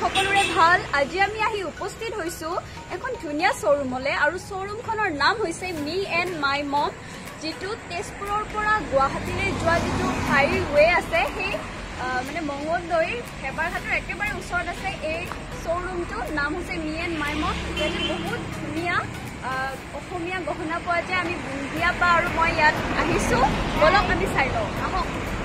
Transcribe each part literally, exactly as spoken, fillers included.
সকলোৰে ভাল আজি আমি আহি উপস্থিত হৈছো এখন ধুনিয়া শোৰুমলে আৰু শোৰুমখনৰ নাম হৈছে মি এণ্ড মাই মম যেটো তেজপুৰৰ পৰা গুৱাহাটীলৈ যোৱা যেটো হাইৱে আছে সেই মানে মংগলদৈৰ হেবাৰঘাটৰ একেবাৰে ওচৰত আছে এই শোৰুমটো নাম হৈছে মি এণ্ড মাই মম ইয়াতে বহুত ধুনিয়া অসমীয়া গহনা পোৱা যায় আমি বুন্দিয়া পা আৰু মই ইয়াত আহিছো বলক আমি চাই লওঁ আহক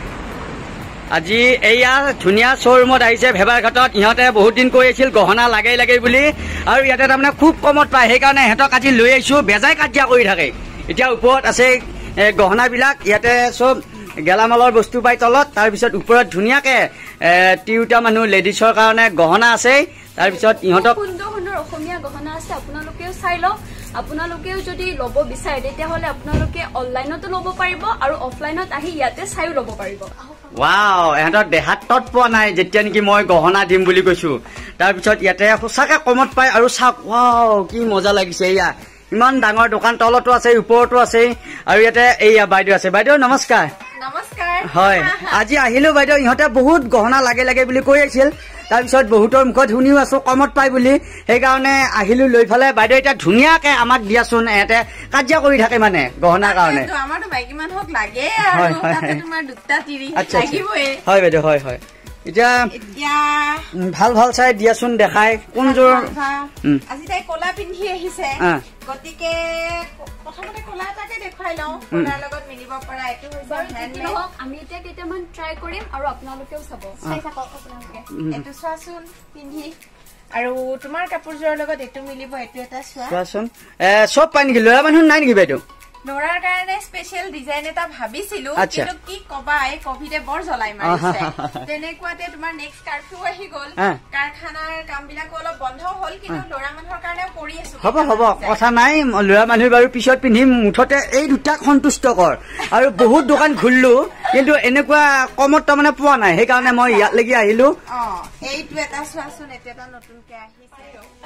আজি এয়া ধুনিয়া শোৰুমত আহিছে ভেবাৰঘাটত ইহঁতে বহুত দিন কৈ আছিল গহনা লাগে লাগে বুলি আৰু ইয়াতে তাৰমানে খুব কমত পায় সেইকাৰণে সিহঁতক আজি লৈ আহিছোঁ বেজাই কাজিয়া কৰি থাকে এতিয়া ওপৰত আছে গহনাবিলাক ইয়াতে চব গেলামালৰ বস্তু পাই তলত তাৰপিছত ওপৰত ধুনীয়াকৈ তিৰোতা মানুহ লেডিছৰ কাৰণে গহনা আছে তাৰপিছত ইহঁতক সুন্দৰ সুন্দৰ অসমীয়া গহনা আছে আপোনালোকেও চাই লওক আপোনালোকেও যদি ল'ব বিচাৰে তেতিয়াহ'লে আপোনালোকে অনলাইনতো ল'ব পাৰিব আৰু অফলাইনত আহি ইয়াতে চাইও ল'ব পাৰিব ৱাও এহঁতৰ দেহাত তত পোৱা নাই যেতিয়া নেকি মই গহনা দিম বুলি কৈছো তাৰপিছত ইয়াতে সঁচাকৈ কমত পায় আৰু চাওক ৱাও কি মজা লাগিছে এয়া ইমান ডাঙৰ দোকান তলতো আছে ওপৰতো আছে আৰু ইয়াতে এয়া বাইদেউ আছে বাইদেউ নমস্কাৰ নমস্কাৰ হয় আজি আহিলো বাইদেউ ইহঁতে বহুত গহনা লাগে লাগে বুলি কৈ আছিল তাৰপিছত বহুতৰ মুখত শুনিও আছো কমত পাই বুলি সেইকাৰণে আহিলো লৈ ফালে বাইদেউ এতিয়া ধুনীয়াকে আমাক দিয়াচোন এতে কাজিয়া কৰি থাকে মানে গহনাৰ কাৰণে আমাৰতো বাইকি মানুহক লাগে আৰু তাতে তোমাৰ দুটা তিৰি লাগিবই হয় বাইদেউ হয় হয় এতিয়া এতিয়া ভাল ভাল চাই দিয়াচোন দেখাই কোনযোৰ আজি তাই কলা পিন্ধি আহিছে গতিকে প্ৰথমতে কলা এটাকে দেখুৱাই লওঁ কলাৰ লগত মিলিব পৰা এইটো হৈছে হ্যান্ডমেড আমি এতিয়া কেইটামান ট্ৰাই কৰিম আৰু আপোনালোকেও চাব চাই থাকক আপোনালোকে এইটো চোৱাচোন পিন্ধি আৰু তোমাৰ কাপোৰযোৰৰ লগত এইটো মিলিব এইটো এটা চোৱা চোৱাচোন চব পাই নেকি ল'ৰা মানুহ নাই নেকি বাইদেউ লৰাৰ কাৰণে স্পেশাল ডিজাইন এটা ভাবিছিলো কিন্তু কি কবা এই কোভিডে বৰ জ্বলাই মাৰিছে তেনেকুৱাতে তোমাৰ নেক্সট কাৰ্ফিউ আহি গ'ল কাৰখানাৰ কামবিলাক অলপ বন্ধ হ'ল কিন্তু লৰা মানুহৰ কাৰণেও কৰি আছো হ'ব হ'ব কথা নাই লৰা মানুহ বাৰু পিছত পিন্ধিম মুঠতে এই দুটা সন্তুষ্ট কৰ আৰু বহুত দোকান ঘুৰলো কিন্তু এনেকুৱা কমত তাৰমানে পোৱা নাই সেইকাৰণে মই ইয়ালৈকে আহিলো অ এইটো এটা চোৱাচোন এইটো এটা নতুনকে আহিছে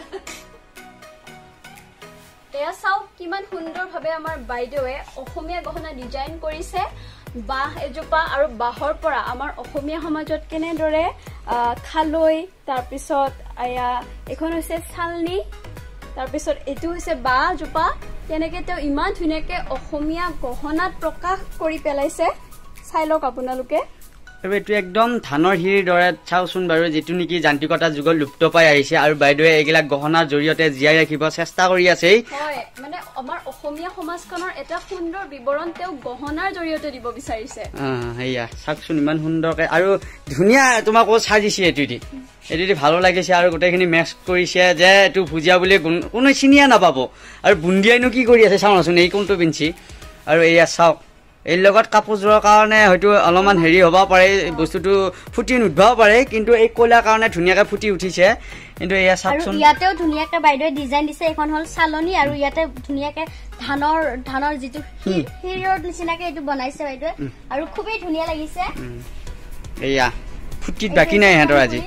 এয়া চাওক কিমান সুন্দৰভাৱে আমাৰ বাইদেৱে অসমীয়া গহনা ডিজাইন কৰিছে বাঁহ এজোপা আৰু বাঁহৰ পৰা আমাৰ অসমীয়া সমাজত কেনেদৰে খালৈ তাৰপিছত এয়া এখন হৈছে চালনি তাৰপিছত এইটো হৈছে বাঁহজোপা তেনেকৈ তেওঁ ইমান ধুনীয়াকৈ অসমীয়া গহনাত প্ৰকাশ কৰি পেলাইছে চাই লওক আপোনালোকে আৰু এইটো একদম ধানৰ হিৰ দৰে চাওচোন বাৰু যেটো নেকি যান্ত্ৰিকতা যুগত লুপ্ত পাই আহিছে আৰু বাইদেৱে এইবিলাক গহনাৰ জৰিয়তে জীয়াই ৰাখিব চেষ্টা কৰি আছে হয় মানে আমাৰ অসমীয়া সমাজখনৰ এটা সুন্দৰ বিৱৰণ তেওঁ গহনাৰ জৰিয়তে দিব বিচাৰিছে সেয়া চাওকচোন ইমান সুন্দৰকৈ আৰু ধুনীয়া তোমাকো সাজিছে এইটো দি এইটো দি ভালো লাগিছে আৰু গোটেইখিনি মেক্স কৰিছে যে এইটো ভুজিয়া বুলি কোনো চিনিয়ে নাপাব আৰু বুন্দিয়াইনো কি কৰি আছে চাওঁচোন এই কোনটো পিন্ধি আৰু এয়া চাওক এই লগত কাপোৰযোৰৰ কাৰণে হয়তো অলপমান হেৰি হ'ব পাৰে বস্তুটো ফুটি নুঠবাও পাৰে কিন্তু এই কলাৰ কাৰণে ধুনীয়াকৈ ফুটি উঠিছে কিন্তু এয়া চাওকচোন ইয়াতেও ধুনীয়াকৈ বাইদেৱে ডিজাইন দিছে এখন হ'ল চালনি আৰু ইয়াতে ধুনীয়াকৈ ধানৰ ধানৰ যিটো হিৰৰ নিচিনাকৈ এইটো বনাইছে বাইদেৱে আৰু খুবেই ধুনীয়া লাগিছে এয়া ফুটিত বাকী নাই সিহঁতৰ আজি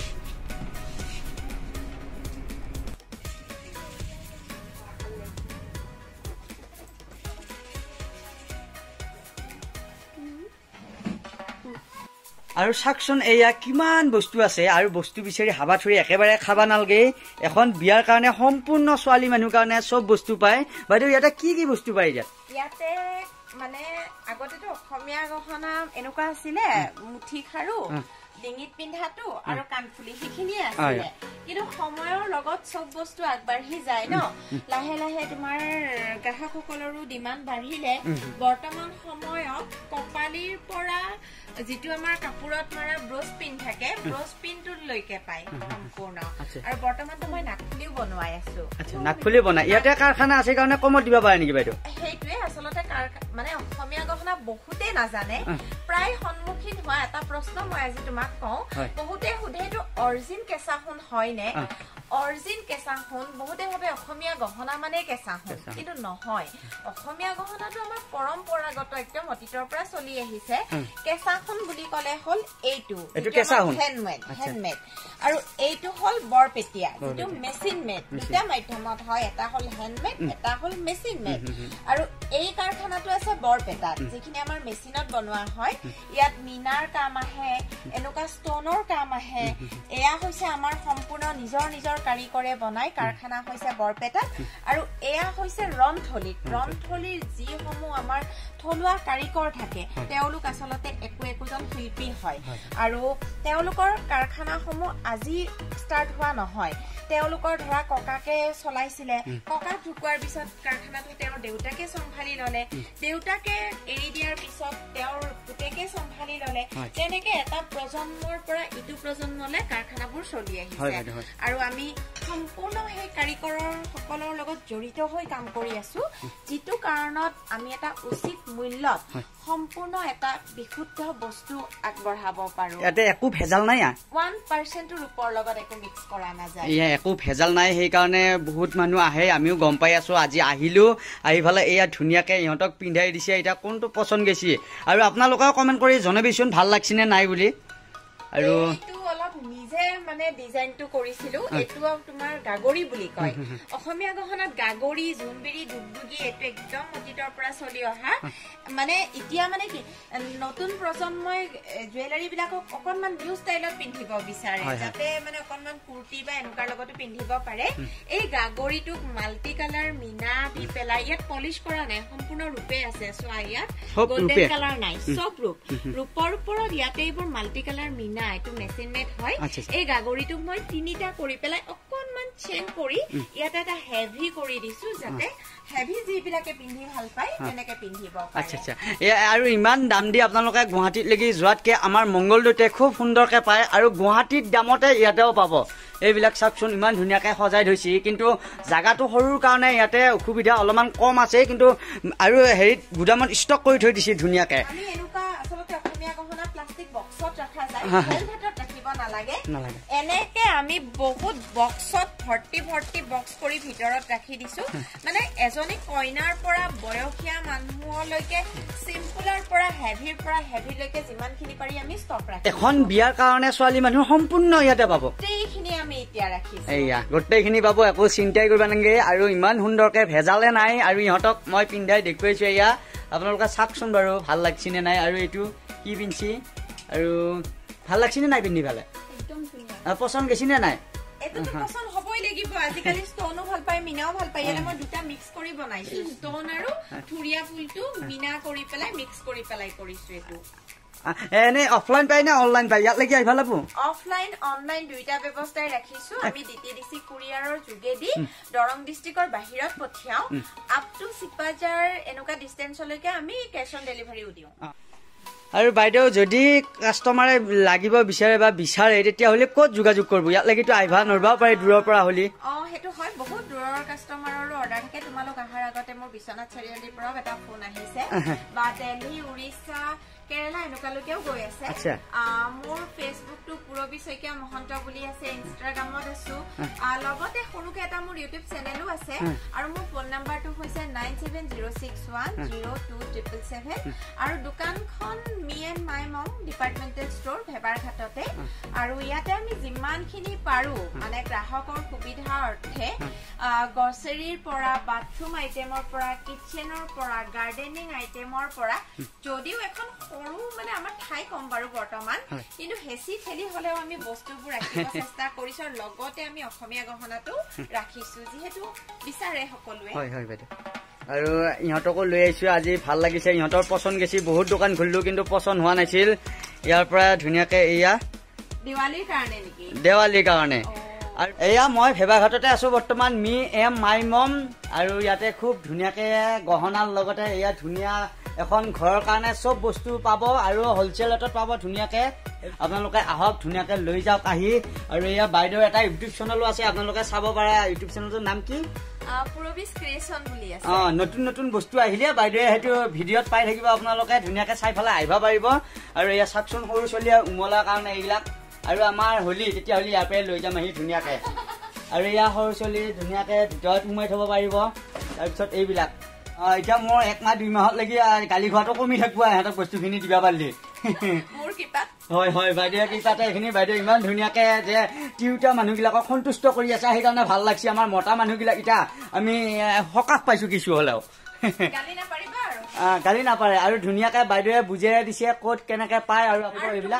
আৰু চাওকচোন এয়া কিমান বস্তু আছে আৰু বস্তু বিচাৰি হাবা থৰি একেবাৰে খাবা নালগে এখন বিয়াৰ কাৰণে সম্পূৰ্ণ ছোৱালী মানুহৰ কাৰণে চব বস্তু পায় বাইদেউ ইয়াতে কি কি বস্তু পায় ইয়াত ইয়াতে মানে আগতেতো অসমীয়া গহনা এনেকুৱা আছিলে মুঠি খাৰু ডিঙিত পিন্ধাটো আৰু কাণফুলি সেইখিনিয়ে আছিলে কিন্তু সময়ৰ লগত চব বস্তু আগবাঢ়ি যায় ন লাহে লাহে তোমাৰ গ্ৰাহকসকলৰো ডিমাণ্ড বাঢ়িলে বৰ্তমান সময়ত কপালীৰ পৰা যেটো আমাৰ কাপোৰত মাৰা ব্ৰছ পিন থাকে ব্ৰছ পিনটোলৈকে পায় সম্পূৰ্ণ আৰু বৰ্তমানটো মই নাকফুলিও বনোৱাই আছো আচ্ছা নাকফুলি বনাই ইয়াতে কাৰখানা আছে কাৰণে কমত দিব পাৰে নেকি বাইদেউ সেইটোৱে আচলতে মানে অসমীয়া গহনা বহুতে নাজানে প্ৰায় সন্মুখীন হোৱা এটা প্ৰশ্ন মই আজি তোমাক কওঁ বহুতে সোধে এইটো অৰিজিন কেঁচা সোণ হয় নে অৰিজিন কেঁচা সোণ বহুতে ভাবে অসমীয়া গহনা মানে কেঁচা সোণ কিন্তু নহয় অসমীয়া গহনাটো আমাৰ পৰম্পৰাগত একদম অতীতৰ পৰা চলি আহিছে কেঁচা সোণ বুলি ক'লে হ'ল এইটো এইটো কেঁচা সোণ হ্যান্ডমেড হ্যান্ডমেড আৰু এইটো হ'ল বৰপেটিয়া যেটো মেচিন মেড দুটা মাধ্যমত হয় এটা হ'ল হ্যান্ডমেড এটা হ'ল মেচিন মেড আৰু এই কাৰখানাটো আছে বৰপেটাত যিখিনি আমাৰ মেচিনত বনোৱা হয় ইয়াত মিনাৰ কাম আহে এনেকুৱা ষ্টনৰ কাম আহে এয়া হৈছে আমাৰ সম্পূৰ্ণ নিজৰ নিজৰ কাৰিকৰে বনাই কাৰখানা হৈছে বৰপেটাত আৰু এয়া হৈছে ৰন্থলীত ৰন্থলীৰ যিসমূহ আমাৰ থলুৱা কাৰিকৰ থাকে তেওঁলোক আচলতে একো একোজন শিল্পী হয় আৰু তেওঁলোকৰ কাৰখানাসমূহ আজি ষ্টাৰ্ট হোৱা নহয় তেওঁলোকৰ ধৰা ককাকে চলাইছিলে ককা ঢুকুৱাৰ পিছত কাৰখানাটো তেওঁৰ দেউতাকে চম্ভালি ললে দেউতাকে এৰি দিয়াৰ পিছত তেওঁৰ পুতেকে চম্ভালি ললে তেনেকে এটা প্ৰজন্মৰ পৰা ইটো প্ৰজন্মলৈ কাৰখানাবোৰ চলি আহিছে আৰু আমি সম্পূৰ্ণ সেই কাৰিকৰৰ সকলৰ লগত জড়িত হৈ কাম কৰি আছো যিটো কাৰণত আমি এটা উচিত মূল্যত সম্পূৰ্ণ এটা বিশুদ্ধ বস্তু আগবঢ়াব পাৰো ইয়াতে একো ভেজাল নাই ওৱান পাৰ্চেণ্ট ৰূপৰ লগত একো মিক্স কৰা নাযায় ইয়া একো ভেজাল নাই সেইকাৰণে বহুত মানুহ আহে আমিও গম পাই আছো আজি আহিলো আহি ফালে এয়া ধুনীয়াকে ইহঁতক পিন্ধাই দিছে এটা কোনটো পছন্দ গেছি আৰু আপোনালোকেও কমেন্ট কৰি জনাবিচোন ভাল লাগছি নে নাই বুলি আৰু এইটো অলপ নিজে মানে ডিজাইনটো কৰিছিলো এটো তোমাৰ গাগৰি বুলি কয় অসমীয়া গহনাত গাগৰি জুনবিৰি দুগদুগি এটো একদম অতীতৰ পৰা চলি অহা মানে ইতিয়া মানে কি নতুন প্ৰজন্মই জুৱেলাৰী বিলাকক অকনমান নিউ ষ্টাইলত পিন্ধিব বিচাৰে যাতে মানে অকনমান কুৰ্তি বা এনেকাৰ লগতো পিন্ধিব পাৰে এই গাগৰিটোক মাল্টি কালাৰ মিনা দি পেলাই ইয়াত পলিশ কৰা নাই সম্পূৰ্ণ ৰূপে আছে সোয়া ইয়াত গোল্ডেন কালাৰ নাই সব ৰূপ ৰূপৰ ওপৰত ইয়াতে এইবোৰ মাল্টি কালাৰ মিনা এটো মেচিন মেড হয় এই গাগৰিটোক মই তিনিটা কৰি পেলাই অকনমান চেন কৰি ইয়াতে এটা হেভি কৰি দিছো যাতে হেভি যিবিলাকে পিন্ধি ভাল পায় তেনেকে পিন্ধিব পাৰে আচ্ছা আচ্ছা আৰু ইমান দাম দি আপোনালোকে গুৱাহাটীত লাগি যোৱাতকে আমাৰ মংগলদৈতে খুব সুন্দৰকে পায় আৰু গুৱাহাটীত দামতে ইয়াতেও পাব এইবিলাক চাকচোন ইমান ধুনীয়াকে সজাই থৈছি কিন্তু জাগাটো সৰুৰ কাৰণে ইয়াতে অসুবিধা অলপমান কম আছে কিন্তু আৰু হেৰিত গুদামত ষ্টক কৰি থৈ দিছি ধুনীয়াকে আমি এনেকুৱা আচলতে অসমীয়া গহনা প্লাষ্টিক বক্সত ৰাখা যায় হেলমেটত ৰাখিব নালাগে এনেকে আমি বহুত বক্সত ভৰ্তি ভৰ্তি বক্স কৰি ভিতৰত ৰাখি দিছো মানে এজনী কইনাৰ পৰা বয়সীয়া মানুহলৈকে সিম্পলৰ পৰা হেভিৰ পৰা হেভিলৈকে যিমানখিনি পাৰি আমি ষ্টক ৰাখি এখন বিয়াৰ কাৰণে ছোৱালী মানুহ সম্পূৰ্ণ ইয়াতে পাব এইখিনি আমি এতিয়া ৰাখিছো এইয়া গোটেইখিনি পাব একো চিন্তাই কৰিব নালাগে আৰু ইমান সুন্দৰকে ভেজালে নাই আৰু ইহঁতক মই পিন্ধাই দেখুৱাইছো এয়া আপোনালোকে চাকচোন বাৰু ভাল লাগছি নে নাই আৰু এইটো কি পিন্ধছি আৰু ভাল লাগছি নে নাই পিন্ধি ভালে একদম ধুনীয়া পছন্দ গেছি নে নাই এটো পছন্দ হবই লাগিব আজিকালি ষ্টনো ভাল পায় মিনাও ভাল পায় এনে মই দুটা মিক্স কৰি বনাইছো ষ্টন আৰু থুৰিয়া ফুলটো মিনা কৰি পেলাই মিক্স কৰি পেলাই কৰিছো এটো এনে অফলাইন পাই না অনলাইন পাই ইয়াত লাগি আহিবা লাগব অফলাইন অনলাইন দুইটা ব্যৱস্থাই ৰাখিছো আমি ডিটিডিসি কুৰিয়াৰৰ যোগেদি দৰং ডিস্ট্ৰিক্টৰ বাহিৰত পঠিয়াও আপ টু সিপাজাৰ এনেকুৱা ডিসটেন্সলৈকে আমি ক্যাশ অন ডেলিভাৰীও দিও আৰু বাইদেউ যদি কাস্টমাৰে লাগিব বিচাৰে বা বিচাৰে তেতিয়া হলে ক'ত যোগাযোগ কৰিব ইয়াত লাগিটো আহিবা নৰবা পাৰে দূৰৰ পৰা হলি অ হেতু হয় বহুত দূৰৰ কাস্টমাৰৰো অৰ্ডাৰ থাকে তোমালোক আহাৰ আগতে মোৰ বিশ্বনাথ চাৰিআলিৰ পৰা এটা ফোন আহিছে বা দিল্লী উৰিষ্যা কেৰালা এনেকুৱালৈকেও গৈ আছে মোৰ ফেচবুকটো পুৰবী শইকীয়া মহন্ত বুলি আছে ইনষ্টাগ্ৰামত আছো লগতে সৰুকে এটা মোৰ ইউটিউব চেনেলো আছে আৰু মোৰ ফোন নাম্বাৰটো হৈছে nine seven zero' six one zero' two triple seven আৰু দোকানখন me and my mom departmental store ভেবাৰঘাটতে আৰু ইয়াতে আমি যিমানখিনি পাৰো মানে গ্ৰাহকৰ সুবিধা অৰ্থে গ্ৰচাৰীৰ পৰা বাথৰুম আইটেমৰ পৰা কিচেনৰ পৰা গাৰ্ডেনিং আইটেমৰ পৰা যদিও এখন সৰু মানে আমাৰ ঠাই কম বাৰু বৰ্তমান কিন্তু হেচি ঠেলি হলেও আমি বস্তুবোৰ ৰাখিব চেষ্টা কৰিছো আৰু লগতে আমি অসমীয়া গহনাটো ৰাখিছো যিহেতু বিচাৰে সকলোৱে হয় হয় বাইদেউ আৰু ইহঁতকো লৈ আহিছো আজি ভাল লাগিছে ইহঁতৰ পছন্দ গেছি বহুত দোকান খুলিলো কিন্তু পছন্দ হোৱা নাছিল ইয়াৰ পৰা ধুনীয়াকে এয়া দিৱালীৰ কাৰণে নেকি দেৱালীৰ কাৰণে আৰু এয়া মই ভেবাঘাটতে আছো বৰ্তমান মি এম মাই মম আৰু ইয়াতে খুব ধুনীয়াকে গহনাৰ লগতে এয়া ধুনীয়া এখন ঘৰৰ কাৰণে সব বস্তু পাব আৰু হোলসেলত পাব ধুনীয়াকে আপোনালোকে আহক ধুনীয়াকে লৈ যাওক আহি আৰু এয়া বাইদেউ এটা ইউটিউব চেনেলো আছে আপোনালোকে চাব পাৰে ইউটিউব চেনেলটোৰ নাম কি পুৰবী ক্ৰিয়েচন বুলি আছে অ নতুন নতুন বস্তু আহিলে বাইদেউ হেতু ভিডিঅত পাই থাকিব আপোনালোকে ধুনীয়াকে চাই ফেলাই আহিবা পাৰিব আৰু এয়া চাকচোন সৰু চলিয়া উমলাৰ কাৰণে এইবিলাক আৰু আমাৰ হলি তেতিয়া হলি ইয়াৰ পৰা লৈ যাম আহি ধুনীয়াকে আৰু এয়া সৰু ছোৱালী ধুনীয়াকে ভিতৰত সোমাই থব পাৰিব তাৰপিছত এইবিলাক এতিয়া মোৰ এক মাহ দুই মাহত লাগি গালি খোৱাটো কমি থাকিব ইহঁতক বস্তুখিনি দিবা পাৰিলে হয় হয় বাইদেউ কৃপাতে এইখিনি বাইদেউ ইমান ধুনীয়াকে যে তিৰোতা মানুহবিলাকক সন্তুষ্ট কৰি আছে সেইকাৰণে ভাল লাগছে আমাৰ মতা মানুহবিলাক এতিয়া আমি সকাহ পাইছো কিছু হলেও গালি নাপাৰে আৰু ধুনীয়াকে বাইদেৱে বুজাই দিছে ক'ত কেনেকে পায় আৰু এইবিলাক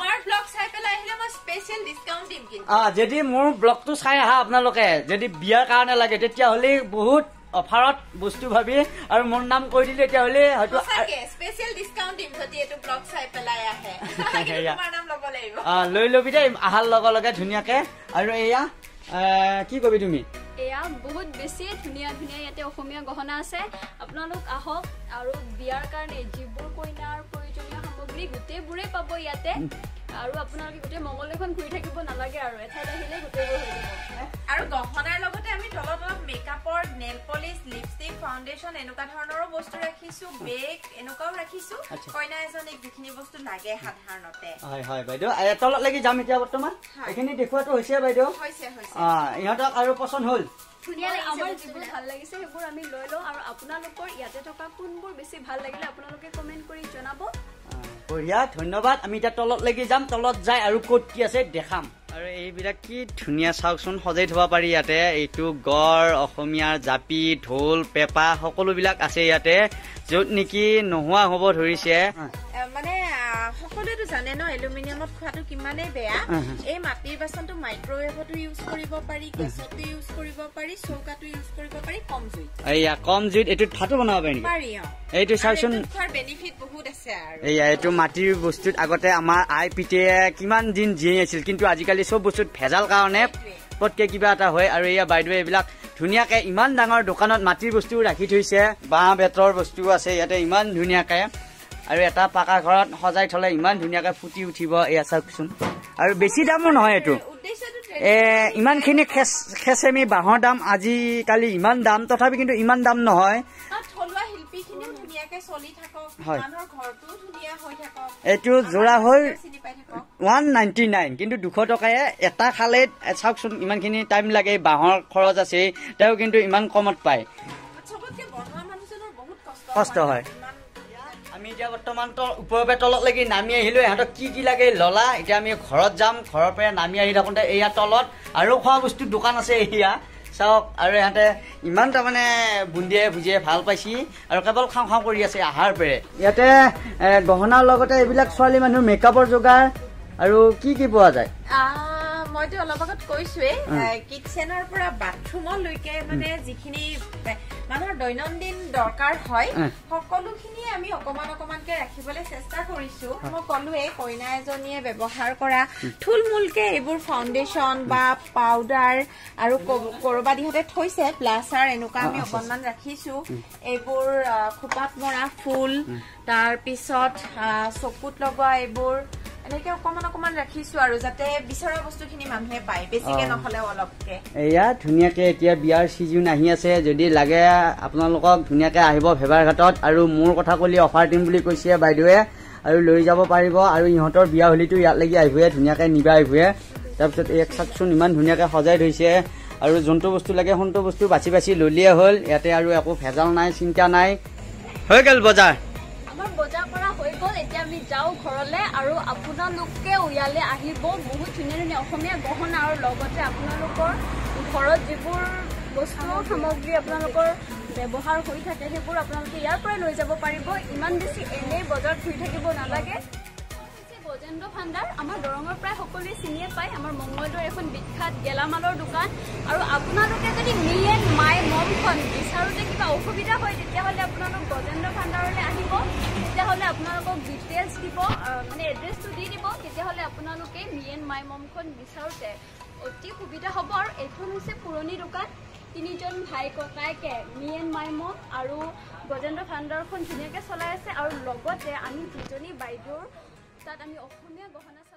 যদি মোৰ ব্লগটো চাই আহা আপোনালোকে যদি বিয়াৰ কাৰণে লাগে তেতিয়াহ'লে বহুত অফাৰত বস্তু ভাবি আৰু মোৰ নাম কৈ দিলে তেতিয়াহ'লে হয়তো লৈ লবি দেই আহাৰ লগে লগে ধুনীয়াকে আৰু এয়া কি কবি তুমি এয়া বহুত বেছি ধুনীয়া ধুনীয়া ইয়াতে অসমীয়া গহনা আছে আপোনালোক আহক আৰু বিয়াৰ কাৰণে যিবোৰ কইনাৰ প্ৰয়োজনীয় সামগ্ৰী গোটেইবোৰে পাব ইয়াতে আৰু আপোনালোকে গোটেই মংগলদৈখন ঘূৰি থাকিব নালাগে আৰু এঠাইত আহিলে গোটেইবোৰ হৈ যাব আৰু গহনাৰ লগতে আমি তলত অলপ মেকআপৰ নেল পলিচ লিপষ্টিক ফাউণ্ডেশ্যন এনেকুৱা ধৰণৰো বস্তু ৰাখিছো বেগ এনেকুৱাও ৰাখিছো কইনা এজনীক যিখিনি বস্তু লাগে সাধাৰণতে হয় হয় বাইদেউ তলত লাগি যাম এতিয়া বৰ্তমান এইখিনি দেখুৱাটো হৈছে বাইদেউ ইহঁতক আৰু পচন্দ হ'ল আমাৰ যিবোৰ ভাল লাগিছে সেইবোৰ আমি লৈ লওঁ আৰু আপোনালোকৰ ইয়াতে থকা কোনবোৰ বেছি ভাল লাগিলে আপোনালোকে কমেণ্ট কৰি জনাব বঢ়িয়া ধন্যবাদ আমি এতিয়া তলত লাগি যাম তলত যাই আৰু ক'ত কি আছে দেখাম আৰু এইবিলাক কি ধুনীয়া চাওকচোন সজাই থব পাৰি ইয়াতে এইটো গড় অসমীয়াৰ জাপি ঢোল পেঁপা সকলোবিলাক আছে ইয়াতে য'ত নেকি নোহোৱা হ'ব ধৰিছে মানে সকলোৱেতো জানে ন এলুমিনিয়ামত খোৱাটো কিমানেই বেয়া এই মাটিৰ বাচনটো মাইক্ৰৱেভতো ইউজ কৰিব পাৰি গেছতো ইউজ কৰিব পাৰি চৌকাতো ইউজ কৰিব পাৰি কম জুইত এইয়া কম জুইত এইটোত ভাতো বনাব পাৰি পাৰি এইটো চাওকচোন খোৱাৰ বেনিফিট বহুত আছে আৰু এইয়া এইটো মাটিৰ বস্তুত আগতে আমাৰ আই পিতেয়ে কিমান দিন জীয়াই আছিল কিন্তু আজিকালি চব বস্তুত ভেজাল কাৰণে পটকে কিবা এটা হয় আৰু এয়া বাইদেৱে এইবিলাক ধুনীয়াকে ইমান ডাঙৰ দোকানত মাটিৰ বস্তু ৰাখি থৈছে বাঁহ বেতৰ বস্তু আছে ইয়াতে ইমান ধুনীয়াকে আৰু এটা পাকা ঘৰত সজাই থলে ইমান ধুনীয়াকে ফুটি উঠিব এয়া চাওকচোন আৰু বেছি দামো নহয় এইটো এ ইমানখিনি খেচেমি বাঁহৰ দাম আজিকালি ইমান দাম তথাপি কিন্তু ইমান দাম নহয় এইটো যোৰা হ'ল ওৱান নাইনটি নাইন কিন্তু দুশ টকায়ে এটা খালে চাওকচোন ইমানখিনি টাইম লাগে বাঁহৰ খৰচ আছে তেওঁ কিন্তু ইমান কমত পায় কষ্ট হয় আমি এতিয়া বৰ্তমান ওপৰৰ তলত লাগি নামি আহিলো ইহঁতক কি কি লাগে ললা এতিয়া আমি ঘৰত যাম ঘৰৰ পৰা নামি আহি থাকোঁতে এয়া তলত আৰু খোৱা বস্তুৰ দোকান আছে এয়া চাওক আৰু ইহঁতে ইমান তাৰমানে বুন্দিয়াই ভুজিয়াই ভাল পাইছি আৰু কেৱল খাওঁ খাওঁ কৰি আছে আহাৰ পেৰে ইয়াতে গহনাৰ লগতে এইবিলাক ছোৱালী মানুহ মেকআপৰ যোগাৰ আৰু কি কি পোৱা যায় মইতো অলপ আগত কৈছোৱেই কিটচেনৰ পৰা বাথৰুমলৈকে মানে যিখিনি মানুহৰ দৈনন্দিন দৰকাৰ হয় সকলোখিনি আমি অকমান অকমানকে ৰাখিবলৈ চেষ্টা কৰিছো মই ক'লোৱেই কইনা এজনীয়ে ব্যৱহাৰ কৰা থুলমূলকে এইবোৰ ফাউণ্ডেশ্যন বা পাউডাৰ আৰু কৰবাত ইহঁতে থৈছে ব্লাছাৰ এনেকুৱা আমি অকণমান ৰাখিছো এইবোৰ খোপাত মৰা ফুল তাৰপিছত চকুত লগোৱা এইবোৰ এনেকে অকমান অকমান ৰাখিছো আৰু যাতে বিচৰা বস্তুখিনি মানুহে পায় বেছিকে নহলেও অলপকে এয়া ধুনীয়াকে এতিয়া বিয়াৰ চিজন আহি আছে যদি লাগে আপোনালোকক ধুনীয়াকে আহিব ভেবাৰঘাটত আৰু মোৰ কথা কলি অফাৰ দিম বুলি কৈছে বাইদেৱে আৰু লৈ যাব পাৰিব আৰু ইহঁতৰ বিয়া হলিটো ইয়াত লাগি আহিবয়ে ধুনীয়াকে নিবা আহিবয়ে তাৰপিছত এক চাকচোন ইমান ধুনীয়াকে সজাই থৈছে আৰু যোনটো বস্তু লাগে সোনটো বস্তু বাছি বাছি ললিয়ে হ'ল ইয়াতে আৰু একো ভেজাল নাই চিন্তা নাই হৈ গ'ল বজাৰ বজাৰ কৰা হৈ গ'ল এতিয়া আমি যাওঁ ঘৰলে আৰু আপোনালোকে ইয়ালে আহিব বহুত ধুনীয়া ধুনীয়া অসমীয়া গহনা আৰু লগতে আপোনালোকৰ ঘৰত যিবোৰ বস্তু সামগ্ৰী আপোনালোকৰ ব্যৱহাৰ হৈ থাকে সেইবোৰ আপোনালোকে ইয়াৰ পৰাই লৈ যাব পাৰিব ইমান বেছি এনেই বজাৰত ঘূৰি থাকিব নালাগে গজেন্দ্ৰ ভাণ্ডাৰ আমাৰ দৰঙৰ প্ৰায় সকলোৱে চিনিয়ে পায় আমাৰ মংগলদৈৰ এখন বিখ্যাত গেলামালৰ দোকান আৰু আপোনালোকে যদি মি এণ্ড মাই মমখন বিচাৰোঁতে কিবা অসুবিধা হয় তেতিয়াহ'লে আপোনালোক গজেন্দ্ৰ ভাণ্ডাৰলৈ আহিব তেতিয়াহ'লে আপোনালোকক ডিটেইলছ দিব মানে এড্ৰেছটো দি দিব তেতিয়াহ'লে আপোনালোকে মি এণ্ড মাই মমখন বিচাৰোঁতে অতি সুবিধা হ'ব আৰু এইখন হৈছে পুৰণি দোকান তিনিজন ভাই ককাইকে মি এণ্ড মাই মম আৰু গজেন্দ্ৰ ভাণ্ডাৰখন ধুনীয়াকৈ চলাই আছে আৰু লগতে আমি দুজনী বাইদেউৰ তাত আমি অসমীয়া গহনা